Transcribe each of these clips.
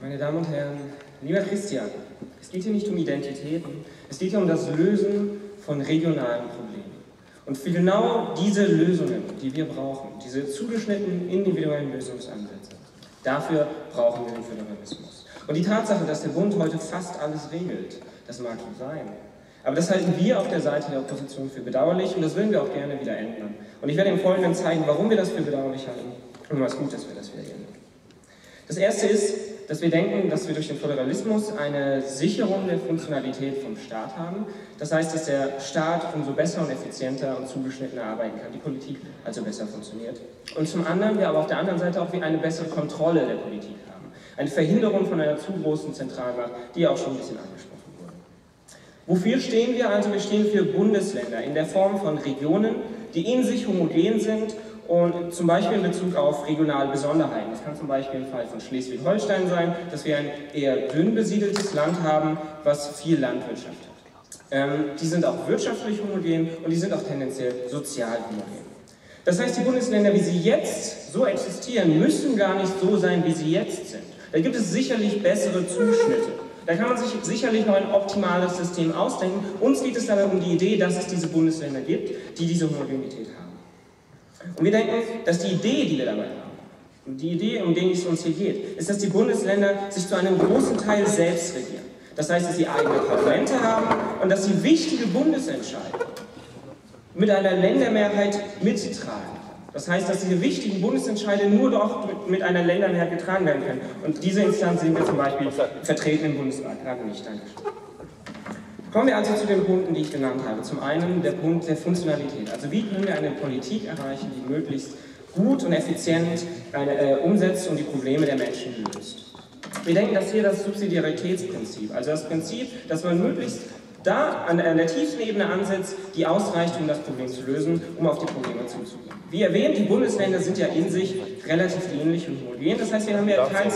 Meine Damen und Herren, lieber Christian, es geht hier nicht um Identitäten, es geht hier um das Lösen von regionalen Problemen. Und für genau diese Lösungen, die wir brauchen, diese zugeschnittenen individuellen Lösungsansätze, dafür brauchen wir den Föderalismus. Und die Tatsache, dass der Bund heute fast alles regelt, das mag so sein. Aber das halten wir auf der Seite der Opposition für bedauerlich und das würden wir auch gerne wieder ändern. Und ich werde im Folgenden zeigen, warum wir das für bedauerlich halten und was gut ist, dass wir das wieder ändern. Das Erste ist, dass wir denken, dass wir durch den Föderalismus eine Sicherung der Funktionalität vom Staat haben. Das heißt, dass der Staat umso besser und effizienter und zugeschnittener arbeiten kann, die Politik also besser funktioniert. Und zum anderen wir aber auf der anderen Seite auch eine bessere Kontrolle der Politik haben. Eine Verhinderung von einer zu großen Zentralmacht, die auch schon ein bisschen angesprochen wurde. Wofür stehen wir also? Wir stehen für Bundesländer in der Form von Regionen, die in sich homogen sind und zum Beispiel in Bezug auf regionale Besonderheiten. Das kann zum Beispiel im Fall von Schleswig-Holstein sein, dass wir ein eher dünn besiedeltes Land haben, was viel Landwirtschaft hat. Die sind auch wirtschaftlich homogen und die sind auch tendenziell sozial homogen. Das heißt, die Bundesländer, wie sie jetzt so existieren, müssen gar nicht so sein, wie sie jetzt sind. Da gibt es sicherlich bessere Zuschnitte. Da kann man sich sicherlich noch ein optimales System ausdenken. Uns geht es dabei um die Idee, dass es diese Bundesländer gibt, die diese Homogenität haben. Und wir denken, dass die Idee, die wir dabei haben, und die Idee, um die es uns hier geht, ist, dass die Bundesländer sich zu einem großen Teil selbst regieren. Das heißt, dass sie eigene Parlamente haben und dass sie wichtige Bundesentscheidungen mit einer Ländermehrheit mittragen. Das heißt, dass diese wichtigen Bundesentscheide nur doch mit einer Ländermehrheit getragen werden können. Und diese Instanz sehen wir zum Beispiel vertreten im Bundesrat. Nicht, Dankeschön. Kommen wir also zu den Punkten, die ich genannt habe. Zum einen der Punkt der Funktionalität. Also wie können wir eine Politik erreichen, die möglichst gut und effizient umsetzt und die Probleme der Menschen löst. Wir denken, dass hier das Subsidiaritätsprinzip, also das Prinzip, dass man möglichst da an der tiefsten Ebene ansetzt, die ausreicht, um das Problem zu lösen, um auf die Probleme zuzugehen. Wie erwähnt, die Bundesländer sind ja in sich relativ ähnlich und homogen. Das heißt, wir haben ja teils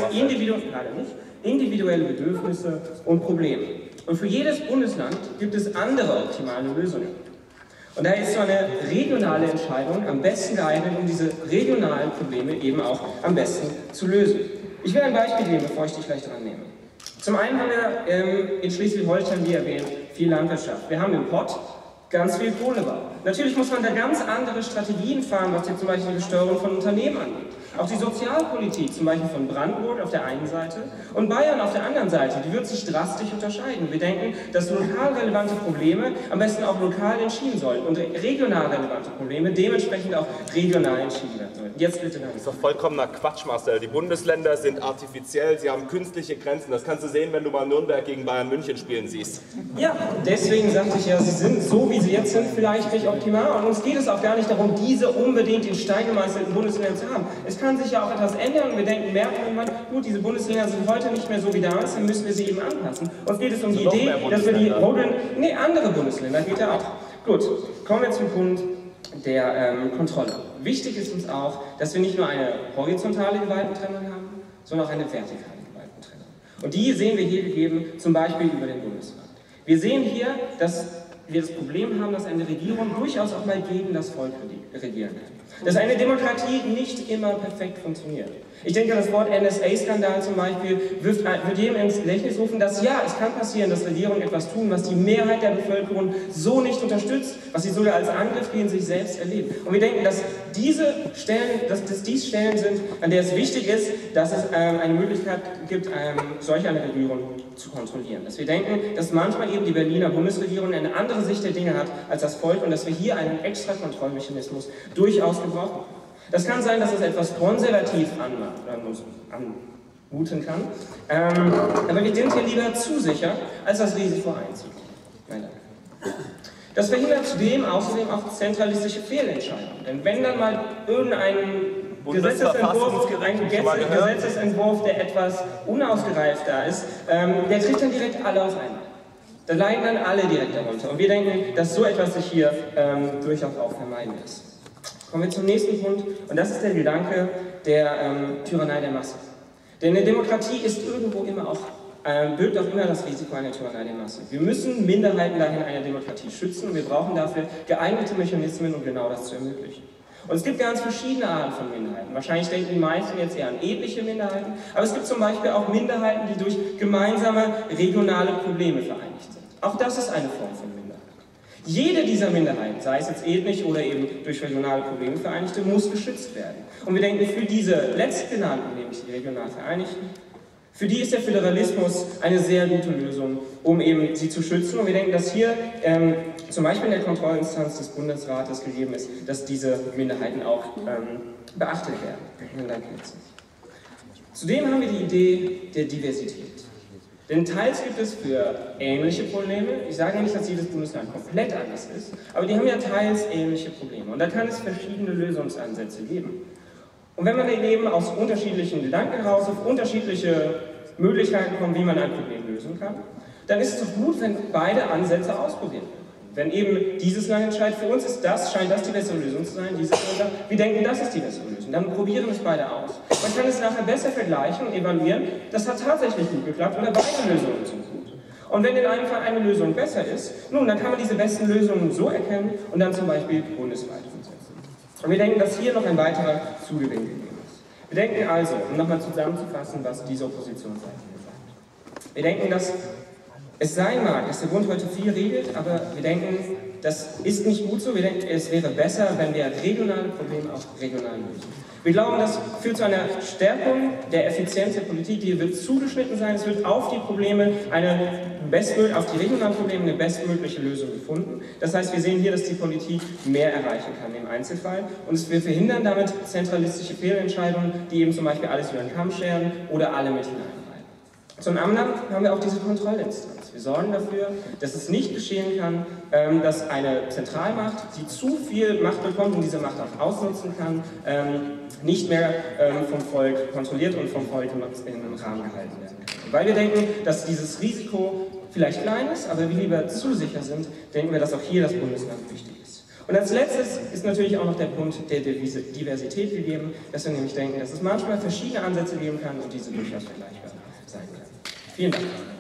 individuelle Bedürfnisse und Probleme. Und für jedes Bundesland gibt es andere optimale Lösungen. Und daher ist so eine regionale Entscheidung am besten geeignet, um diese regionalen Probleme eben auch am besten zu lösen. Ich will ein Beispiel geben, bevor ich dich gleich dran nehme. Zum einen haben wir in Schleswig-Holstein, wie erwähnt, viel Landwirtschaft. Wir haben im Pott ganz viel Kohlebau. Natürlich muss man da ganz andere Strategien fahren, was jetzt zum Beispiel die Steuerung von Unternehmen angeht. Auch die Sozialpolitik, zum Beispiel von Brandenburg auf der einen Seite und Bayern auf der anderen Seite, die wird sich drastisch unterscheiden. Wir denken, dass lokal relevante Probleme am besten auch lokal entschieden sollen und regional relevante Probleme dementsprechend auch regional entschieden werden sollen. Jetzt bitte. Das ist doch vollkommener Quatsch, Marcel. Die Bundesländer sind artifiziell, sie haben künstliche Grenzen. Das kannst du sehen, wenn du mal Nürnberg gegen Bayern München spielen siehst. Ja, deswegen sagte ich ja, sie sind so, wie sie jetzt sind, vielleicht nicht optimal. Und uns geht es auch gar nicht darum, diese unbedingt in Stein gemeißelten Bundesländer zu haben. Es kann sich ja auch etwas ändern und wir denken, merken irgendwann, gut, diese Bundesländer sind heute nicht mehr so wie damals, dann müssen wir sie eben anpassen. Uns geht es um die Idee, dass wir die andere Bundesländer geht ja auch. Gut, kommen wir zum Punkt der Kontrolle. Wichtig ist uns auch, dass wir nicht nur eine horizontale Gewaltentrennung haben, sondern auch eine vertikale Gewaltentrennung. Und die sehen wir hier gegeben, zum Beispiel über den Bundesrat. Wir sehen hier, dass wir das Problem haben, dass eine Regierung durchaus auch mal gegen das Volk regieren kann. Dass eine Demokratie nicht immer perfekt funktioniert. Ich denke, das Wort NSA-Skandal zum Beispiel wird jedem ins Gedächtnis rufen, dass ja, es kann passieren, dass Regierungen etwas tun, was die Mehrheit der Bevölkerung so nicht unterstützt, was sie sogar als Angriff gegen sich selbst erleben. Und wir denken, dass dies Stellen sind, an der es wichtig ist, dass es eine Möglichkeit gibt, solch eine Regierung zu kontrollieren. Dass wir denken, dass manchmal eben die Berliner Bundesregierung eine andere Sicht der Dinge hat als das Volk und dass wir hier einen extra Kontrollmechanismus durchaus gebrauchen können. Das kann sein, dass es etwas konservativ anmuten kann, aber wir sind hier lieber zu sicher, als das Risiko einzugehen. Das verhindert außerdem auch zentralistische Fehlentscheidungen. Denn wenn dann mal irgendein Gesetzesentwurf, der etwas unausgereift da ist, der trifft dann direkt alle auf einmal. Da leiden dann alle direkt darunter. Und wir denken, dass so etwas sich hier durchaus auch vermeiden lässt. Kommen wir zum nächsten Punkt, und das ist der Gedanke der Tyrannei der Masse. Denn eine Demokratie ist irgendwo immer auch, birgt auch immer das Risiko einer Tyrannei der Masse. Wir müssen Minderheiten dahin einer Demokratie schützen und wir brauchen dafür geeignete Mechanismen, um genau das zu ermöglichen. Und es gibt ganz verschiedene Arten von Minderheiten. Wahrscheinlich denken die meisten jetzt eher an ethnische Minderheiten, aber es gibt zum Beispiel auch Minderheiten, die durch gemeinsame regionale Probleme vereinigt sind. Auch das ist eine Form von Minderheit. Jede dieser Minderheiten, sei es jetzt ethnisch oder eben durch regionale Probleme vereinigte, muss geschützt werden. Und wir denken, für diese letztgenannten, nämlich die regional Vereinigten, für die ist der Föderalismus eine sehr gute Lösung, um eben sie zu schützen. Und wir denken, dass hier zum Beispiel in der Kontrollinstanz des Bundesrates gegeben ist, dass diese Minderheiten auch beachtet werden. Vielen Dank jetzt. Zudem haben wir die Idee der Diversität. Denn teils gibt es für ähnliche Probleme, ich sage nicht, dass jedes Bundesland komplett anders ist, aber die haben ja teils ähnliche Probleme. Und da kann es verschiedene Lösungsansätze geben. Und wenn man eben aus unterschiedlichen Gedanken heraus auf unterschiedliche Möglichkeiten kommt, wie man ein Problem lösen kann, dann ist es doch gut, wenn beide Ansätze ausprobiert werden. Wenn eben dieses Land entscheidet, für uns ist das, scheint das die bessere Lösung zu sein, dieses Land sagt, wir denken, das ist die bessere Lösung, dann probieren es beide aus. Man kann es nachher besser vergleichen und evaluieren, das hat tatsächlich gut geklappt oder beide Lösungen sind gut. Und wenn in einem Fall eine Lösung besser ist, nun, dann kann man diese besten Lösungen so erkennen und dann zum Beispiel bundesweit umsetzen. Und wir denken, dass hier noch ein weiterer Zugewinn gegeben ist. Wir denken also, um nochmal zusammenzufassen, was diese Oppositionsseite hier sagt. Wir denken, dass es sein mag, dass der Bund heute viel regelt, aber wir denken, das ist nicht gut so. Wir denken, es wäre besser, wenn wir regionale Probleme auch regional lösen. Wir glauben, das führt zu einer Stärkung der Effizienz der Politik, die wird zugeschnitten sein. Es wird auf die Probleme, auf die regionalen Probleme eine bestmögliche Lösung gefunden. Das heißt, wir sehen hier, dass die Politik mehr erreichen kann im Einzelfall. Und wir verhindern damit zentralistische Fehlentscheidungen, die eben zum Beispiel alles über den Kamm scheren oder alle mit hineinreihen. Zum anderen haben wir auch diese Kontrollinstanz. Wir sorgen dafür, dass es nicht geschehen kann, dass eine Zentralmacht, die zu viel Macht bekommt und diese Macht auch ausnutzen kann, nicht mehr vom Volk kontrolliert und vom Volk im Rahmen gehalten werden kann. Weil wir denken, dass dieses Risiko vielleicht klein ist, aber wir lieber zu sicher sind, denken wir, dass auch hier das Bundesland wichtig ist. Und als letztes ist natürlich auch noch der Punkt der Diversität gegeben, dass wir nämlich denken, dass es manchmal verschiedene Ansätze geben kann und diese durchaus vergleichbar sein können. Vielen Dank.